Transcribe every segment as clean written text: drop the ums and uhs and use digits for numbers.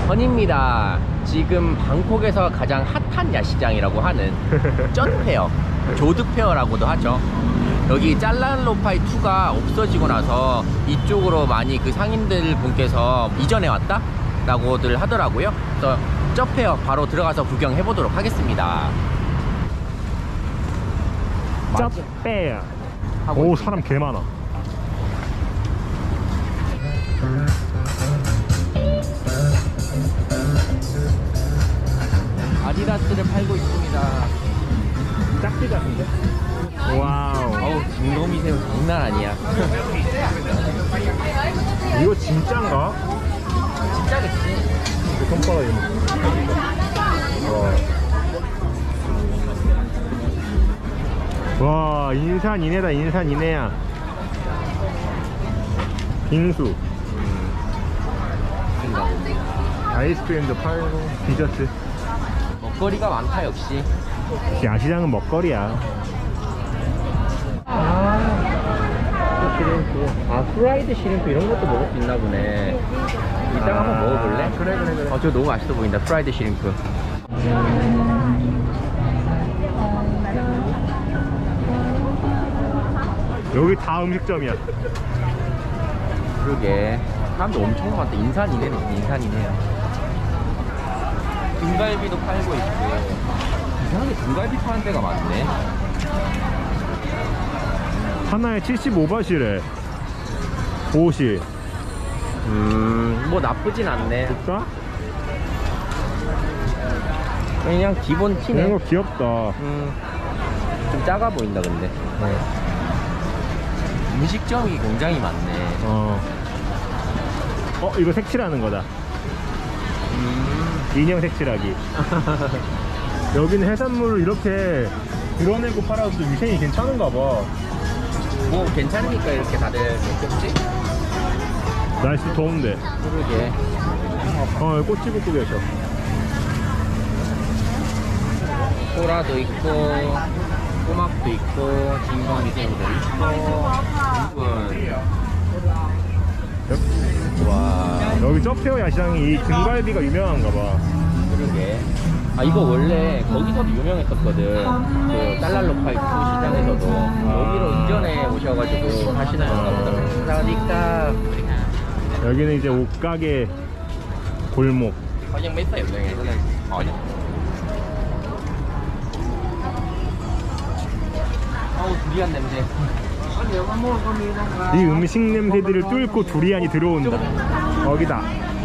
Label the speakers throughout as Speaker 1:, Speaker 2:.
Speaker 1: 헌입니다. 지금 방콕에서 가장 핫한 야시장이라고 하는 쩐페어, 조드페어라고도 하죠. 여기 짤랄로파이 2가 없어지고 나서 이쪽으로 많이 그 상인들 분께서 이전해 왔다? 라고들 하더라고요. 그래서 쩌페어 바로 들어가서 구경해 보도록 하겠습니다.
Speaker 2: 쩌페어. 오, 사람 개 많아.
Speaker 1: 아디다스를 팔고 있습니다.
Speaker 2: 짝지 같은데? 와우.
Speaker 1: 어우, 진검이 새우 장난 아니야.
Speaker 2: 이거 진짠가?
Speaker 1: 진짜겠지.
Speaker 2: 손바닥 와, 인산이네다. 인산이네야. 빙수, 아이스크림도 팔고 디저트.
Speaker 1: 먹거리가 많다 역시.
Speaker 2: 야시장은 먹거리야.
Speaker 1: 시림프. 프라이드 시림프 이런 것도 먹을 수 있나 보네. 이따가 한번 먹어볼래?
Speaker 2: 그래.
Speaker 1: 저거 너무 맛있어 보인다. 프라이드 시림프.
Speaker 2: 여기 다 음식점이야.
Speaker 1: 그러게. 사람도 엄청 많다. 인산이네요. 등갈비도 팔고 있고. 이상하게 등갈비 파는 데가 많네.
Speaker 2: 하나에 75바시래. 50.
Speaker 1: 뭐 나쁘진 않네.
Speaker 2: 볼까?
Speaker 1: 그냥 기본 티네.
Speaker 2: 이거 귀엽다.
Speaker 1: 좀 작아 보인다 근데. 음식점이 굉장히 많네.
Speaker 2: 이거 색칠하는 거다. 인형 색칠하기. 여기는 해산물을 이렇게 드러내고 팔아도 위생이 괜찮은가 봐.
Speaker 1: 뭐 괜찮으니까 이렇게 다들 먹겠지?
Speaker 2: 날씨 더운데.
Speaker 1: 그러게.
Speaker 2: 여기 꽃 찍고 계셔.
Speaker 1: 소라도 있고 꼬막도 있고 진검이새우도 있고. 와,
Speaker 2: 여기 쩌페어 야시장이 이 등갈비가 유명한가 봐.
Speaker 1: 그러게. 이거 원래 거기서도 유명했었거든. 그 달랄로파이 2 시장에서도. 여기로 이전에 오셔가지고 하시는 건가 보다. 그러니까
Speaker 2: 여기는 이제 옷가게 골목.
Speaker 1: 그냥 mấy tiểu này cái này hỏi nhá. 어우, 두리안 냄새.
Speaker 2: 이 음식 냄새들을 뚫고 두리안이 들어온다. 여기다.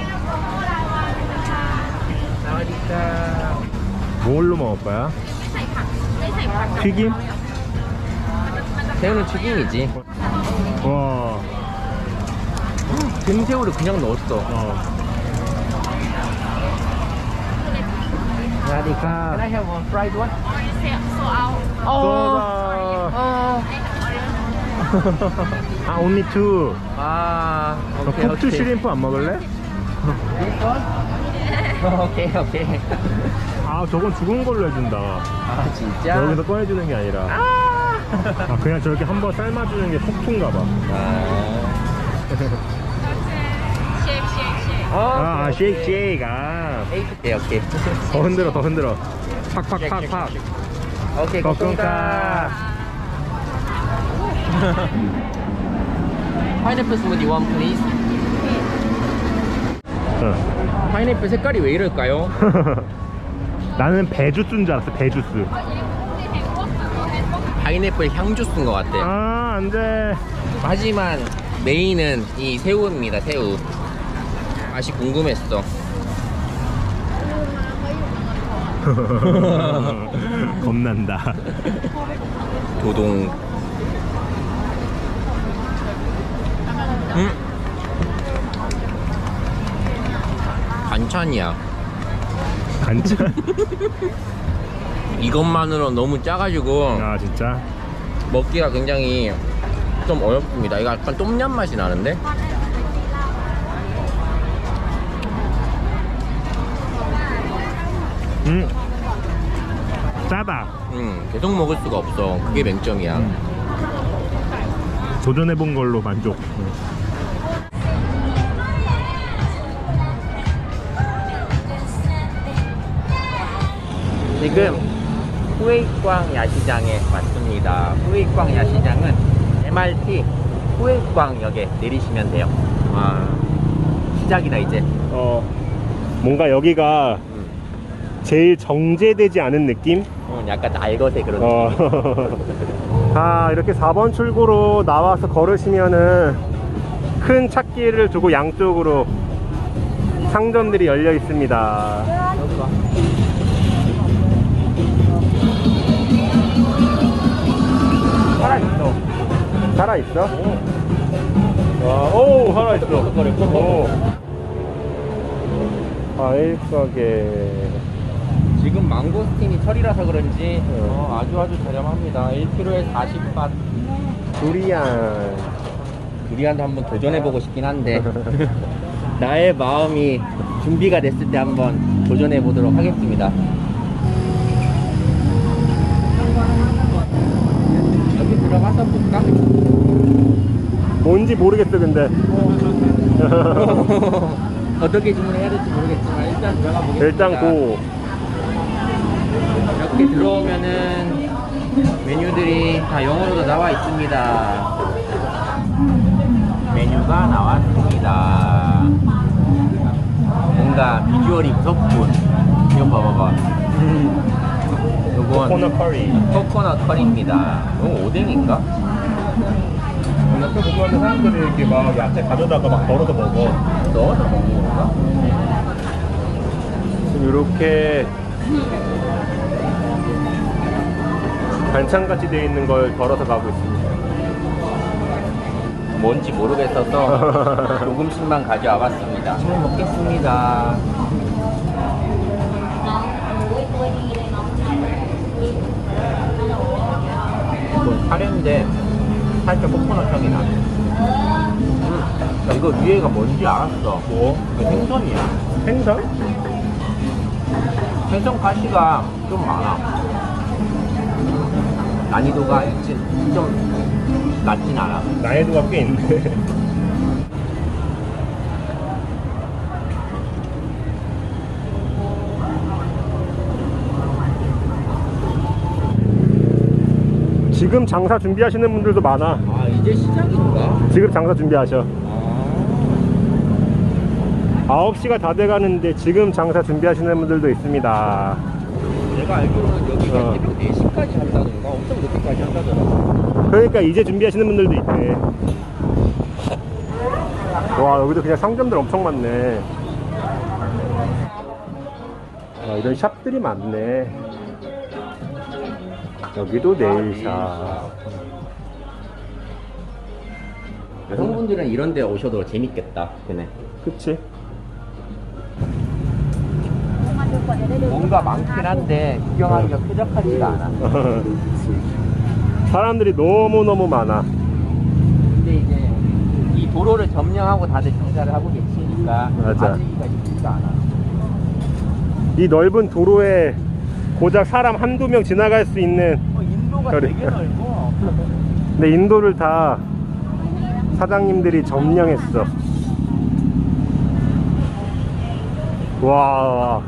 Speaker 2: 뭘로 먹을 거야? 튀김?
Speaker 1: 새우는 튀김이지.
Speaker 2: 와.
Speaker 1: 등새우를 그냥 넣었어. Radika. Can I have one fried one?
Speaker 2: only two.
Speaker 1: 오케이.
Speaker 2: 폭주 시림프 안 먹을래?
Speaker 1: 오케이.
Speaker 2: 저건 죽은 걸로 해준다.
Speaker 1: 진짜?
Speaker 2: 여기서 꺼내주는 게 아니라. 그냥 저렇게 한번 삶아주는 게 폭주인가 봐. 쉐이크.
Speaker 1: 오케이.
Speaker 2: 더 흔들어. 팍팍팍팍.
Speaker 1: 오케이,
Speaker 2: 거꾸까.
Speaker 1: 파인애플 스무디 one please. 파인애플 색깔이 왜 이럴까요?
Speaker 2: 나는 배주스인 줄 알았어. 배주스.
Speaker 1: 파인애플 향주스인 것 같아.
Speaker 2: 안돼.
Speaker 1: 하지만 메인은 이 새우입니다. 새우 맛이 궁금했어.
Speaker 2: 겁난다.
Speaker 1: 도동. 반찬이야.
Speaker 2: 반찬?
Speaker 1: 이것만으로 너무 짜가지고
Speaker 2: 진짜?
Speaker 1: 먹기가 굉장히 좀 어렵습니다. 이거 약간 똠얌 맛이 나는데?
Speaker 2: 짜다.
Speaker 1: 계속 먹을 수가 없어. 그게 맹점이야.
Speaker 2: 도전해본 걸로 만족.
Speaker 1: 지금 후웨이광 야시장에 왔습니다. 후웨이광 야시장은 MRT 후웨이광역에 내리시면 돼요. 와, 시작이다 이제.
Speaker 2: 뭔가 여기가 제일 정제되지 않은 느낌?
Speaker 1: 약간 날것의 그런 느낌.
Speaker 2: 아, 이렇게 4번 출구로 나와서 걸으시면은 큰 찾기를 두고 양쪽으로 상점들이 열려 있습니다.
Speaker 1: 살아있어.
Speaker 2: 살아있어? 와, 오, 살아있어. 오. 과일 가게.
Speaker 1: 지금 망고스틴이 철이라서 그런지 아주 저렴합니다. 1kg에 40밭.
Speaker 2: 두리안.
Speaker 1: 두리안도 한번 도전해보고 싶긴 한데 나의 마음이 준비가 됐을 때 한번 도전해보도록 하겠습니다. 여기 들어가서 볼까?
Speaker 2: 뭔지 모르겠어 근데.
Speaker 1: 어떻게 주문해야 될지 모르겠지만 일단 들어가 보겠습니다.
Speaker 2: 일단 고.
Speaker 1: 이렇게 들어오면은 메뉴들이 다 영어로도 나와 있습니다. 메뉴가 나왔습니다. 뭔가 비주얼이 무섭군. 이거 봐봐봐. 요건
Speaker 2: 코코넛 커리.
Speaker 1: 코코넛 커리입니다. 이건 오뎅인가?
Speaker 2: 옆에 보면 사람들이 이렇게 막 야채 가져다가 막 덜어서 먹어.
Speaker 1: 넣어서 먹는 건가?
Speaker 2: 이렇게 반찬같이 되어 있는 걸 덜어서 가고 있습니다.
Speaker 1: 뭔지 모르겠어서 조금씩만 가져와 봤습니다. 잘 먹겠습니다. 이건 카레인데 살짝 코코넛 향이 나네. 야, 이거 위에가 뭔지 알았어.
Speaker 2: 뭐?
Speaker 1: 이거 생선이야.
Speaker 2: 생선?
Speaker 1: 생선 가시가 좀 많아. 난이도가 좀 낮진 않아.
Speaker 2: 난이도가 꽤 있는데. 지금 장사 준비하시는 분들도 많아.
Speaker 1: 아, 이제 시작인가?
Speaker 2: 지금 장사 준비하셔.
Speaker 1: 아,
Speaker 2: 9시가 다 돼가는데 지금 장사 준비하시는 분들도 있습니다.
Speaker 1: 내가 알기로는 여기가 새벽 4시까지 한다던가 엄청 늦게까지 한다더라고.
Speaker 2: 그러니까 이제 준비하시는 분들도 있대. 와, 여기도 그냥 상점들 엄청 많네. 아, 이런 샵들이 많네. 여기도 네일샵.
Speaker 1: 여성분들은 이런 데 오셔도 재밌겠다. 그네.
Speaker 2: 그치?
Speaker 1: 뭔가 많긴 한데 구경하기가 쾌적하지가 않아.
Speaker 2: 사람들이 너무너무 많아.
Speaker 1: 근데 이제 이 도로를 점령하고 다들 장사를 하고 계시니까
Speaker 2: 맞아.
Speaker 1: 빠지기가 쉽지가 않아.
Speaker 2: 이 넓은 도로에 고작 사람 한두 명 지나갈 수 있는.
Speaker 1: 인도가
Speaker 2: 그래.
Speaker 1: 되게 넓어.
Speaker 2: 근데 인도를 다 사장님들이 점령했어. 와,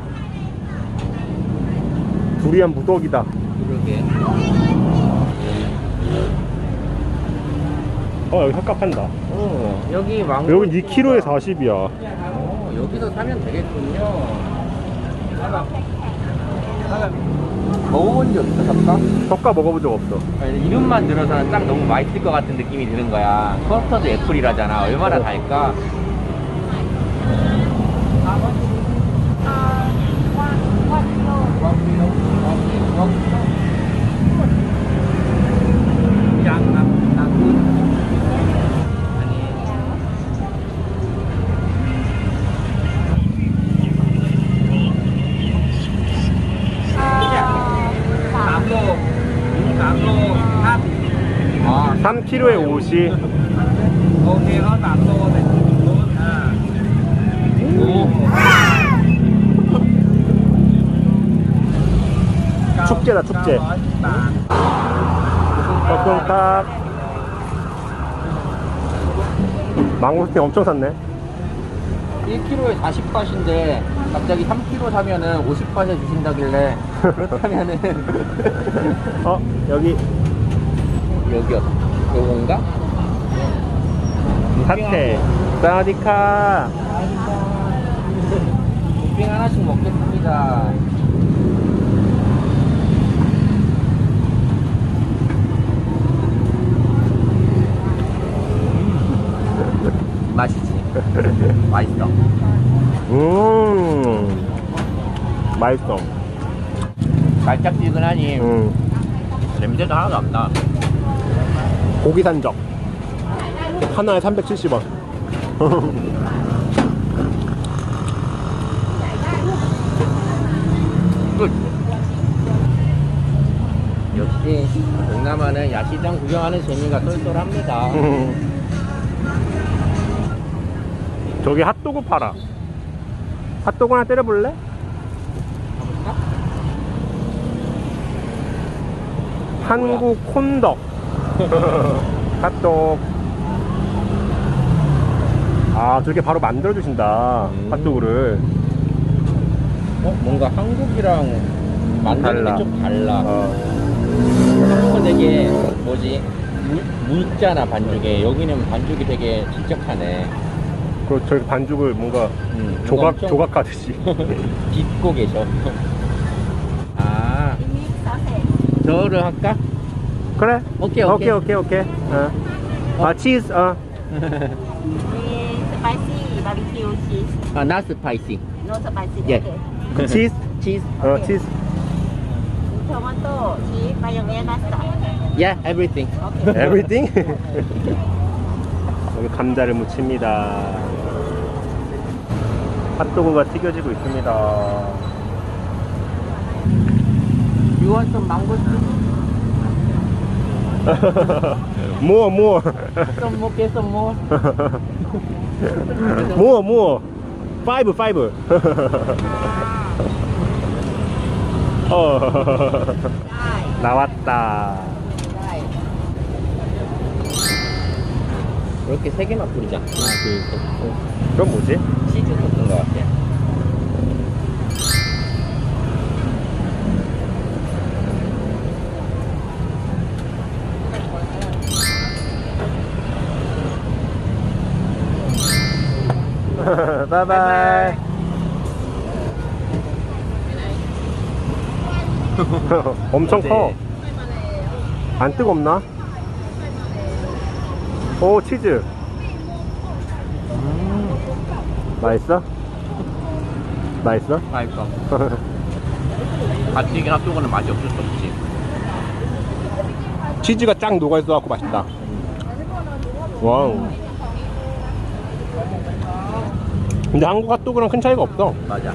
Speaker 2: 두리안 무덕이다.
Speaker 1: 그러게.
Speaker 2: 여기 hab갑한다.
Speaker 1: 여기 망고.
Speaker 2: 여기 2kg에 40이야.
Speaker 1: 여기서 사면 되겠군요. 먹어본 적 있어, 섭가?
Speaker 2: 섭가 먹어본 적 없어.
Speaker 1: 이름만 들어서는 딱 너무 맛있을 것 같은 느낌이 드는 거야. 커스터드 애플이라잖아. 얼마나 달까? 아,
Speaker 2: 3kg에 50.
Speaker 1: 오케이,
Speaker 2: 축제다, 축제. 볶음밥. 망고스틴 엄청 샀네.
Speaker 1: 1kg에 40밭인데 갑자기 3kg 사면은 50% 주신다길래 그렇다면은
Speaker 2: 여기
Speaker 1: 여기요. 요건가?
Speaker 2: 사태 사와디카.
Speaker 1: 빙 하나씩 먹겠습니다. 맛이지. 맛있어.
Speaker 2: 맛있어.
Speaker 1: 달짝지근하니 냄새도 하나도 안 나.
Speaker 2: 고기 산적 하나에 370원.
Speaker 1: 끝. 역시 동남아는 야시장 구경하는 재미가 쏠쏠합니다.
Speaker 2: 저기 핫도그 팔아. 핫도그 하나 때려볼래? 한국 콘덕. 핫도그. 아, 저렇게 바로 만들어주신다. 핫도그를.
Speaker 1: 뭔가 한국이랑 만드는
Speaker 2: 달라.
Speaker 1: 게 좀 달라. 한국은 되게 뭐지? 묽잖아 반죽에. 여기는 반죽이 되게 질적하네.
Speaker 2: 그리고 저기 반죽을 뭔가
Speaker 1: 엄청
Speaker 2: 조각하듯이.
Speaker 1: 빚고 계셔. 아, 저를 할까?
Speaker 2: 그래?
Speaker 1: 오케이.
Speaker 2: 아, 치즈.
Speaker 3: Spicy barbecue cheese.
Speaker 1: 아, not spicy.
Speaker 3: No spicy.
Speaker 1: Yeah.
Speaker 3: Okay.
Speaker 2: 치즈?
Speaker 1: Cheese.
Speaker 2: 치즈.
Speaker 3: Tomato, cheese, mayonnaise, mustard.
Speaker 1: Yeah, everything.
Speaker 3: Okay.
Speaker 2: Everything? 여기 감자를 묻힙니다. 핫도그가 튀겨지고 있습니다.
Speaker 1: You want some mango?
Speaker 2: more.
Speaker 1: Some more, get some more.
Speaker 2: more. 5. 나왔다.
Speaker 1: 이렇게 세 개만 뿌리자. 하나, 둘, 셋.
Speaker 2: 그건 뭐지?
Speaker 1: 치즈 섞은 것 같아.
Speaker 2: 바이바이. 엄청 커. 안 뜨겁나? 오, 치즈. 맛있어? 맛있어?
Speaker 1: 맛있어. 갓 튀긴 핫도그는 맛이 없을 수 없지.
Speaker 2: 치즈가 쫙 녹아있어갖고 맛있다. 와우. 근데 한국 핫도그랑 큰 차이가 없어.
Speaker 1: 맞아.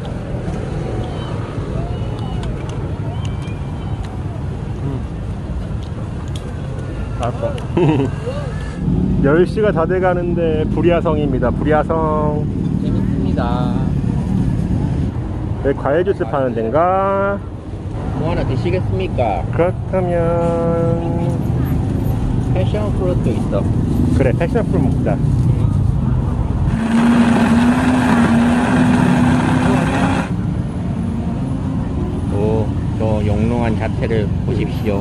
Speaker 2: 맛있어. 10시가 다 돼가는데 불야성입니다. 불야성.
Speaker 1: 재밌습니다.
Speaker 2: 여기 과일 주스 파는 데인가?
Speaker 1: 뭐 하나 드시겠습니까?
Speaker 2: 그렇다면
Speaker 1: 패션 프루트 있어.
Speaker 2: 그래, 패션프루 먹자.
Speaker 1: 오, 저 영롱한 자태를 보십시오.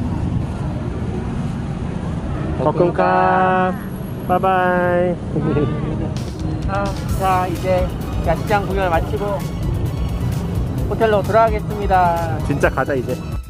Speaker 2: 볶음밥. 바이바이.
Speaker 1: 자, 이제 야시장 구경을 마치고 호텔로 돌아가겠습니다.
Speaker 2: 진짜 가자 이제.